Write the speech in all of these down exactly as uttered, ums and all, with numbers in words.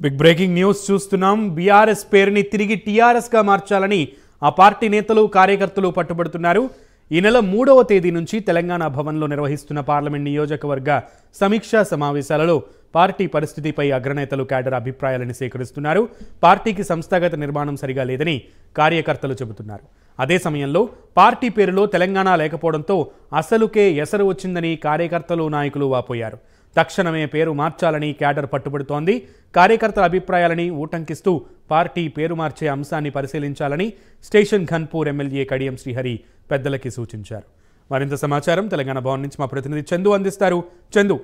Big breaking news చూస్తున్నాం. BRS పేరుని తిరిగి టీఆర్ఎస్ గా మార్చాలని ఆ పార్టీ నేతలు కార్యకర్తలు పట్టుబడుతున్నారు. ఈ నెల మూడవ తేదీ నుంచి తెలంగాణ భవన్లో నిర్వహిస్తున్న పార్లమెంట్ నియోజకవర్గ సమీక్షా సమావేశాలలో పార్టీ పరిస్థితిపై అగ్రనేతలు క్యాడర్ అభిప్రాయాలను సేకరిస్తున్నారు. పార్టీకి సంస్థాగత నిర్మాణం సరిగా లేదని కార్యకర్తలు చెబుతున్నారు. అదే సమయంలో పార్టీ పేరులో తెలంగాణ లేకపోవడంతో అసలుకే ఎసరు వచ్చిందని కార్యకర్తలు నాయకులు వాపోయారు. తక్షణమే పేరు మార్చాలని క్యాడర్ పట్టుబడుతోంది. కార్యకర్తల అభిప్రాయాలని ఊటంకిస్తూ పార్టీ పేరు మార్చే అంశాన్ని పరిశీలించాలని స్టేషన్ ఘన్పూర్ ఎమ్మెల్యే కడియం శ్రీహరి పెద్దలకి సూచించారు. మరింత సమాచారం తెలంగాణ భవన్ నుంచి మా ప్రతినిధి చందు అందిస్తారు. చందు.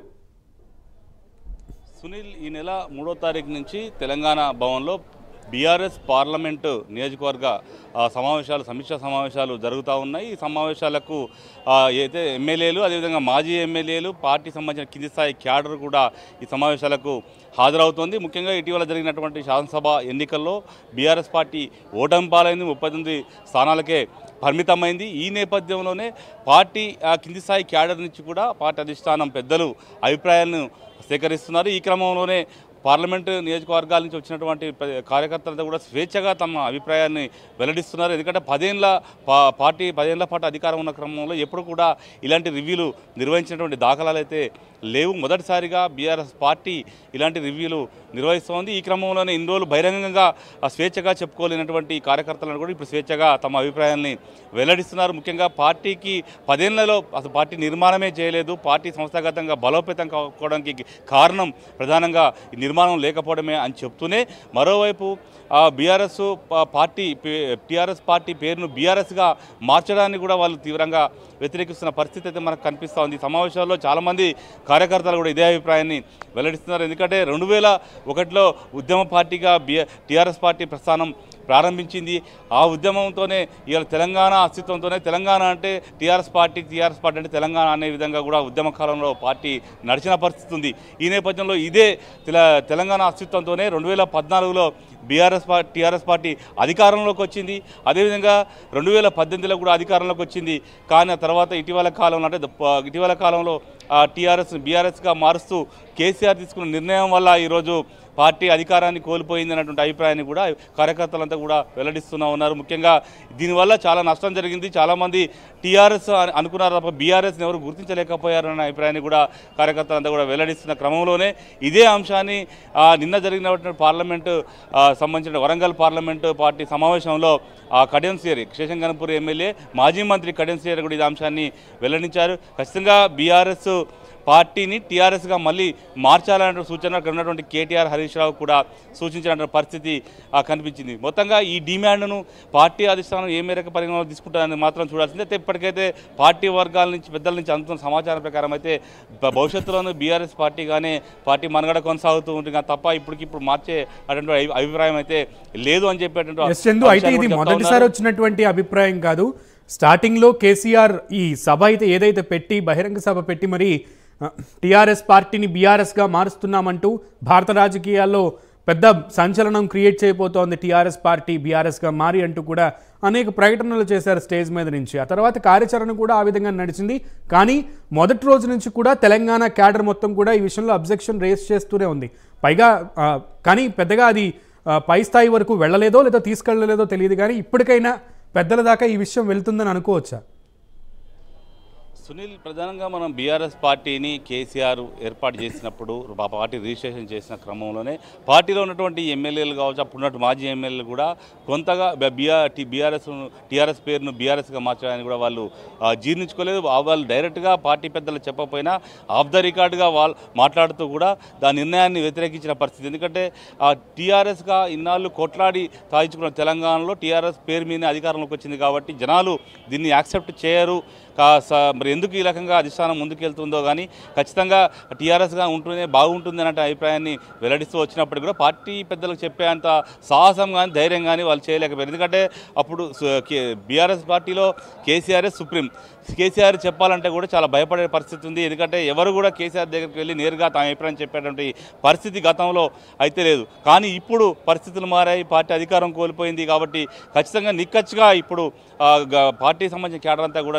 సునీల్, ఈ నెల మూడో తారీఖు నుంచి తెలంగాణ భవన్లో బీఆర్ఎస్ పార్లమెంటు నియోజకవర్గ సమావేశాలు సమీక్షా సమావేశాలు జరుగుతూ ఉన్నాయి. ఈ సమావేశాలకు అయితే ఎమ్మెల్యేలు అదేవిధంగా మాజీ ఎమ్మెల్యేలు పార్టీ సంబంధించిన కింది స్థాయి క్యాడర్ కూడా ఈ సమావేశాలకు హాజరవుతోంది. ముఖ్యంగా ఇటీవల జరిగినటువంటి శాసనసభ ఎన్నికల్లో బీఆర్ఎస్ పార్టీ ఓటమి పాలైంది, ముప్పై తొమ్మిది స్థానాలకే పరిమితమైంది. ఈ నేపథ్యంలోనే పార్టీ కింది స్థాయి క్యాడర్ నుంచి కూడా పార్టీ అధిష్టానం పెద్దలు అభిప్రాయాలను సేకరిస్తున్నారు. ఈ క్రమంలోనే పార్లమెంటు నియోజకవర్గాల నుంచి వచ్చినటువంటి కార్యకర్తలతో కూడా స్వేచ్ఛగా తమ అభిప్రాయాన్ని వెల్లడిస్తున్నారు. ఎందుకంటే పదేళ్ల పార్టీ పదేళ్ల పాటు అధికారం ఉన్న క్రమంలో ఎప్పుడు కూడా ఇలాంటి రివ్యూలు నిర్వహించినటువంటి దాఖలాలు అయితే లేవు. మొదటిసారిగా బీఆర్ఎస్ పార్టీ ఇలాంటి రివ్యూలు నిర్వహిస్తోంది. ఈ క్రమంలోనే ఇన్ని రోజులు బహిరంగంగా స్వేచ్ఛగా చెప్పుకోలేనటువంటి కార్యకర్తలను కూడా ఇప్పుడు స్వేచ్ఛగా తమ అభిప్రాయాన్ని వెల్లడిస్తున్నారు. ముఖ్యంగా పార్టీకి పదేళ్లలో అసలు పార్టీ నిర్మాణమే చేయలేదు, పార్టీ సంస్థాగతంగా బలోపేతం కావడానికి కారణం ప్రధానంగా నిర్మాణం లేకపోవడమే అని చెప్తూనే మరోవైపు బీఆర్ఎస్ పార్టీ టీఆర్ఎస్ పార్టీ పేరును బీఆర్ఎస్గా మార్చడాన్ని కూడా వాళ్ళు తీవ్రంగా వ్యతిరేకిస్తున్న పరిస్థితి అయితే మనకు కనిపిస్తూ ఉంది. సమావేశాల్లో చాలామంది కార్యకర్తలు కూడా ఇదే అభిప్రాయాన్ని వెల్లడిస్తున్నారు. ఎందుకంటే రెండు వేల ఒకటిలో ఉద్యమ పార్టీగా బి టీఆర్ఎస్ పార్టీ ప్రస్థానం ప్రారంభించింది. ఆ ఉద్యమంతోనే ఇవాళ తెలంగాణ అస్తిత్వంతోనే తెలంగాణ అంటే టీఆర్ఎస్ పార్టీ, టీఆర్ఎస్ పార్టీ అంటే తెలంగాణ అనే విధంగా కూడా ఉద్యమ కాలంలో పార్టీ నడిచిన పరిస్థితి ఉంది. ఈ నేపథ్యంలో ఇదే తెలంగాణ అస్తిత్వంతోనే రెండు వేల పద్నాలుగులో బీఆర్ఎస్ పార్టీ టీఆర్ఎస్ పార్టీ అధికారంలోకి వచ్చింది. అదేవిధంగా రెండు వేల పద్దెనిమిదిలో కూడా అధికారంలోకి వచ్చింది. కానీ ఆ తర్వాత ఇటీవల కాలంలో అంటే ఇటీవల కాలంలో టీఆర్ఎస్ బీఆర్ఎస్గా మారుస్తూ కేసీఆర్ తీసుకున్న నిర్ణయం వల్ల ఈరోజు పార్టీ అధికారాన్ని కోల్పోయింది అన్నటువంటి అభిప్రాయాన్ని కూడా కార్యకర్తలంతా కూడా వెల్లడిస్తూనే ఉన్నారు. ముఖ్యంగా దీనివల్ల చాలా నష్టం జరిగింది. చాలామంది టీఆర్ఎస్ అనుకున్నారు తప్ప బీఆర్ఎస్ని ఎవరు గుర్తించలేకపోయారన్న అభిప్రాయాన్ని కూడా కార్యకర్తలంతా కూడా వెల్లడిస్తున్న క్రమంలోనే ఇదే అంశాన్ని నిన్న జరిగినటువంటి పార్లమెంటు సంబంధించిన వరంగల్ పార్లమెంటు పార్టీ సమావేశంలో కడియం శ్రీహరి స్టేషన్ ఘన్పూర్ ఎమ్మెల్యే మాజీ మంత్రి కడియం శ్రీహరి కూడా ఈ అంశాన్ని వెల్లడించారు. ఖచ్చితంగా బీఆర్ఎస్ పార్టీని టీఆర్ఎస్గా మళ్ళీ మార్చాలనే సూచన అక్కడ ఉన్నటువంటి కేటీఆర్ హరీష్ రావు కూడా సూచించిన పరిస్థితి కనిపించింది. మొత్తంగా ఈ డిమాండ్ను పార్టీ అధిష్టానం ఏ మేరకు పరిగణలో తీసుకుంటారని మాత్రం చూడాల్సిందే. అయితే ఇప్పటికైతే పార్టీ వర్గాల నుంచి పెద్దల నుంచి అందుతున్న సమాచారం ప్రకారం అయితే భవిష్యత్తులోనూ బీఆర్ఎస్ పార్టీగానే పార్టీ మనుగడ కొనసాగుతూ ఉంటుంది తప్ప ఇప్పటికిప్పుడు మార్చే అటువంటి అభిప్రాయం అయితే లేదు అని చెప్పేటువంటి మొదటిసారి వచ్చినటువంటి అభిప్రాయం కాదు. స్టార్టింగ్ లో కేసీఆర్ ఈ సభ అయితే ఏదైతే పెట్టి బహిరంగ సభ పెట్టి మరి టీఆర్ఎస్ పార్టీని బీఆర్ఎస్గా మారుస్తున్నామంటూ భారత రాజకీయాల్లో పెద్ద సంచలనం క్రియేట్ చేయబోతోంది టీఆర్ఎస్ పార్టీ బీఆర్ఎస్గా మారి అంటూ కూడా అనేక ప్రకటనలు చేశారు స్టేజ్ మీద నుంచి. ఆ తర్వాత కార్యాచరణ కూడా ఆ విధంగా నడిచింది. కానీ మొదటి రోజు నుంచి కూడా తెలంగాణ క్యాడర్ మొత్తం కూడా ఈ విషయంలో అబ్జెక్షన్ రేస్ చేస్తూనే ఉంది. పైగా కానీ పెద్దగా అది పై స్థాయి వరకు వెళ్ళలేదో లేదో తీసుకెళ్ళలేదో తెలియదు. కానీ ఇప్పటికైనా పెద్దల దాకా ఈ విషయం వెళ్తుందని అనుకోవచ్చా? సునీల్, ప్రధానంగా మనం బీఆర్ఎస్ పార్టీని కేసీఆర్ ఏర్పాటు చేసినప్పుడు ఆ పార్టీ రిజిస్ట్రేషన్ చేసిన క్రమంలోనే పార్టీలో ఉన్నటువంటి ఎమ్మెల్యేలు కావచ్చు, అప్పుడున్నట్టు మాజీ ఎమ్మెల్యేలు కూడా కొంతగా బీఆర్ బీఆర్ఎస్ టీఆర్ఎస్ పేరును బీఆర్ఎస్గా మార్చడానికి కూడా వాళ్ళు జీర్ణించుకోలేదు. వాళ్ళు డైరెక్ట్గా పార్టీ పెద్దలు చెప్పకపోయినా ఆఫ్ ద రికార్డుగా వాళ్ళు మాట్లాడుతూ కూడా దాని నిర్ణయాన్ని వ్యతిరేకించిన పరిస్థితి. ఎందుకంటే ఆ టీఆర్ఎస్గా ఇన్నాళ్ళు కొట్లాడి సాధించుకున్న తెలంగాణలో టీఆర్ఎస్ పేరు మీదనే అధికారంలోకి వచ్చింది కాబట్టి జనాలు దీన్ని యాక్సెప్ట్ చేయరు. మరి ఎందుకు ఈ రకంగా అధిష్టానం ముందుకెళ్తుందో కానీ ఖచ్చితంగా టీఆర్ఎస్గా ఉంటూనే బాగుంటుంది అనే అభిప్రాయాన్ని వెల్లడిస్తూ వచ్చినప్పటికీ కూడా పార్టీ పెద్దలకు చెప్పేంత సాహసం కానీ ధైర్యం కానీ వాళ్ళు చేయలేకపోయారు. ఎందుకంటే అప్పుడు బీఆర్ఎస్ పార్టీలో కేసీఆర్ఎస్ సుప్రీం. కేసీఆర్ చెప్పాలంటే కూడా చాలా భయపడే పరిస్థితి ఉంది. ఎందుకంటే ఎవరు కూడా కేసీఆర్ దగ్గరికి వెళ్ళి నేరుగా తమ అభిప్రాయం చెప్పేటువంటి పరిస్థితి గతంలో అయితే లేదు. కానీ ఇప్పుడు పరిస్థితులు మారాయి, పార్టీ అధికారం కోల్పోయింది కాబట్టి ఖచ్చితంగా నిక్కచ్చిగా ఇప్పుడు పార్టీకి సంబంధించిన క్యాడర్ అంతా కూడా నిక్క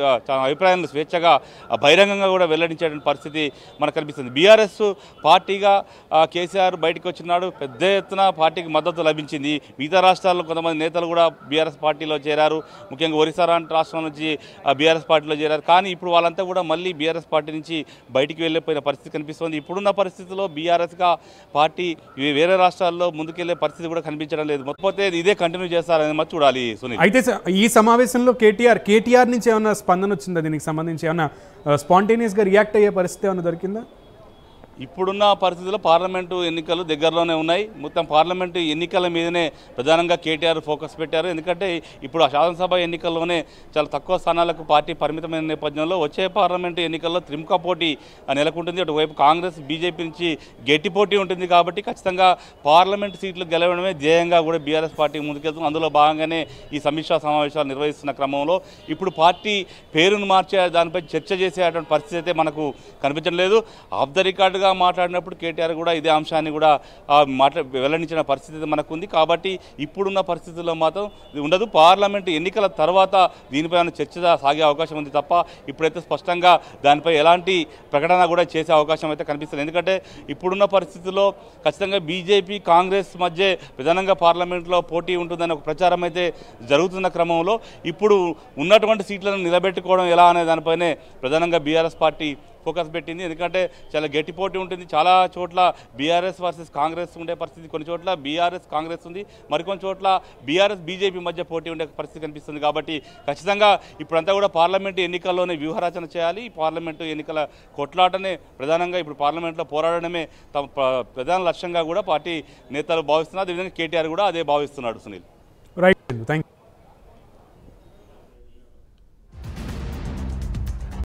తన అభిప్రాయాలను స్వేచ్ఛగా బహిరంగంగా కూడా వెల్లడించేటువంటి పరిస్థితి మనకు కనిపిస్తుంది. బీఆర్ఎస్ పార్టీగా కేసీఆర్ బయటకు వచ్చినాడు, పెద్ద ఎత్తున పార్టీకి మద్దతు లభించింది. మిగతా రాష్ట్రాల్లో కొంతమంది నేతలు కూడా బీఆర్ఎస్ పార్టీలో చేరారు, ముఖ్యంగా ఒరిస్సా రాష్ట్రం నుంచి బీఆర్ఎస్ పార్టీలో చేరారు. కానీ ఇప్పుడు వాళ్ళంతా కూడా మళ్ళీ బీఆర్ఎస్ పార్టీ నుంచి బయటికి వెళ్ళిపోయిన పరిస్థితి కనిపిస్తుంది. ఇప్పుడున్న పరిస్థితిలో బీఆర్ఎస్గా పార్టీ వేరే రాష్ట్రాల్లో ముందుకెళ్లే పరిస్థితి కూడా కనిపించడం లేదు. మొత్తం ఇదే కంటిన్యూ చేస్తారని మరి చూడాలి సునీల్. అయితే ఈ సమావేశంలో కేటీఆర్ కేటీఆర్ నుంచి ఏమైనా స్పందన వచ్చిందా? దీనికి సంబంధించి ఏమైనా స్పాంటేనియస్గా రియాక్ట్ అయ్యే పరిస్థితి ఏమైనా దొరికిందా? ఇప్పుడున్న పరిస్థితుల్లో పార్లమెంటు ఎన్నికలు దగ్గరలోనే ఉన్నాయి. మొత్తం పార్లమెంటు ఎన్నికల మీదనే ప్రధానంగా కేటీఆర్ ఫోకస్ పెట్టారు. ఎందుకంటే ఇప్పుడు ఆ శాసనసభ ఎన్నికల్లోనే చాలా తక్కువ స్థానాలకు పార్టీ పరిమితమైన నేపథ్యంలో వచ్చే పార్లమెంటు ఎన్నికల్లో త్రిముఖ పోటీ నెలకొంటుంది. అటువైపు కాంగ్రెస్ బీజేపీ నుంచి గట్టి పోటీ ఉంటుంది. కాబట్టి ఖచ్చితంగా పార్లమెంటు సీట్లు గెలవడమే ధ్యేయంగా కూడా బీఆర్ఎస్ పార్టీ ముందుకెళ్తుంది. అందులో భాగంగానే ఈ సమీక్షా సమావేశాలు నిర్వహిస్తున్న క్రమంలో ఇప్పుడు పార్టీ పేరును మార్చే దానిపై చర్చ చేసేటువంటి పరిస్థితి అయితే మనకు కనిపించడం లేదు. ఆఫ్ ద రికార్డుగా మాట్లాడినప్పుడు కేటీఆర్ కూడా ఇదే అంశాన్ని కూడా మాట్లా వెల్లడించిన పరిస్థితి మనకు ఉంది. కాబట్టి ఇప్పుడున్న పరిస్థితుల్లో మాత్రం ఉండదు. పార్లమెంటు ఎన్నికల తర్వాత దీనిపై చర్చ సాగే అవకాశం ఉంది తప్ప ఇప్పుడైతే స్పష్టంగా దానిపై ఎలాంటి ప్రకటన కూడా చేసే అవకాశం అయితే కనిపిస్తుంది. ఎందుకంటే ఇప్పుడున్న పరిస్థితుల్లో ఖచ్చితంగా బీజేపీ కాంగ్రెస్ మధ్య ప్రధానంగా పార్లమెంట్లో పోటీ ఉంటుందని ఒక ప్రచారం అయితే జరుగుతున్న క్రమంలో ఇప్పుడు ఉన్నటువంటి సీట్లను నిలబెట్టుకోవడం ఎలా అనే దానిపైనే ప్రధానంగా బీఆర్ఎస్ పార్టీ ఫోకస్ పెట్టింది. ఎందుకంటే చాలా గట్టి పోటీ ఉంటుంది. చాలా చోట్ల బీఆర్ఎస్ వర్సెస్ కాంగ్రెస్ ఉండే పరిస్థితి, కొన్ని చోట్ల బీఆర్ఎస్ కాంగ్రెస్ ఉంది, మరికొన్ని చోట్ల బీఆర్ఎస్ బీజేపీ మధ్య పోటీ ఉండే పరిస్థితి కనిపిస్తుంది. కాబట్టి ఖచ్చితంగా ఇప్పుడంతా కూడా పార్లమెంటు ఎన్నికల్లోనే వ్యూహరచన చేయాలి. పార్లమెంటు ఎన్నికల కొట్లాటనే ప్రధానంగా ఇప్పుడు పార్లమెంట్లో పోరాడడమే తమ ప్రధాన లక్ష్యంగా కూడా పార్టీ నేతలు భావిస్తున్నారు. అదేవిధంగా కేటీఆర్ కూడా అదే భావిస్తున్నాడు సునీల్. Right, thank